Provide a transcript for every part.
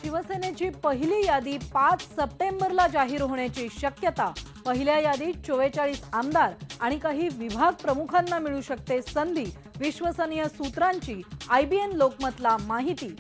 शिवसेनेची पहिली यादी 5 सप्टेंबरला जाहीर होण्याची शक्यता। पहिल्या यादीत 44 आमदार आणि काही विभाग प्रमुखांना मिळू शकते संधी, विश्वसनीय सूत्रांची IBN लोकमतला माहिती।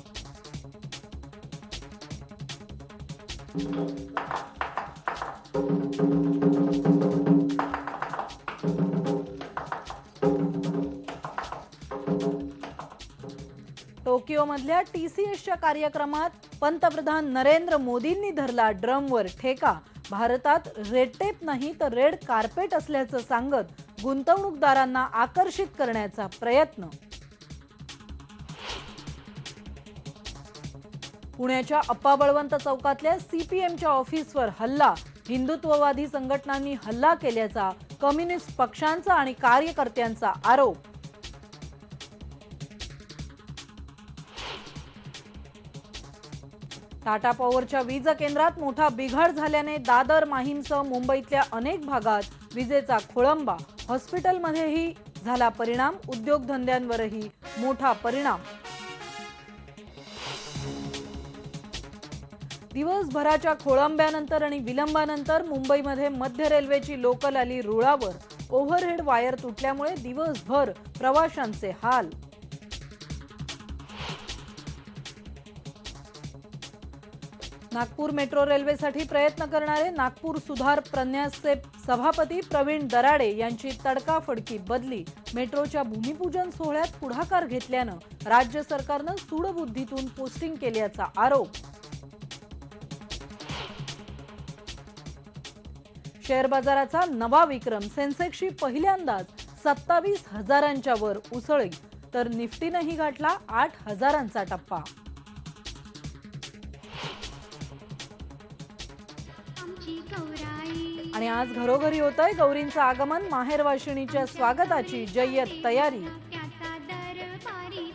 टोकियोमधल्या TCSच्या कार्यक्रमात पंतप्रधान नरेंद्र मोदींनी धरला ड्रमवर ठेका। भारतात रेड टेप नाही तर रेड कार्पेट असल्याचं सांगत गुंतवणूकदारांना आकर्षित करण्याचा प्रयत्न। पुण्याच्या अप्पा बळवंत चौकातल्या CPMच्या ऑफिसवर हल्ला। हिंदुत्ववादी संघटनांनी हल्ला केल्याचा कम्युनिस्ट पक्षांचा आणि कार्यकर्त्यांचा आरोप। टाटा पॉवरच्या वीज केंद्रात मोठा बिघाड झाल्याने दादर माहीमसह मुंबईतल्या अनेक भागात विजेचा खोळंबा। हॉस्पिटलमध्येही झाला परिणाम, उद्योगधंद्यांवरही मोठा परिणाम। दिवसभराच्या खोळंब्यानंतर आणि विलंबानंतर मुंबईमध्ये मध्य रेल्वेची लोकल आली रुळावर। ओव्हरहेड वायर तुटल्यामुळे दिवसभर प्रवाशांचे हाल। नागपूर मेट्रो रेल्वेसाठी प्रयत्न करणारे नागपूर सुधार प्रन्यासचे सभापती प्रवीण दराडे यांची तडकाफडकी बदली। मेट्रोच्या भूमिपूजन सोहळ्यात पुढाकार घेतल्यानं राज्य सरकारनं सूडबुद्धीतून पोस्टिंग केल्याचा आरोप। शेअर बाजाराचा नवा विक्रम। सेन्सेक्सची पहिल्यांदाच 27,000च्या वर उसळी, तर निफ्टीनेही गाठला 8,000चा टप्पा। आणि आज घरोघरी होतंय गौरींचं आगमन। माहेरवाशिणीच्या स्वागताची जय्यत तयारी।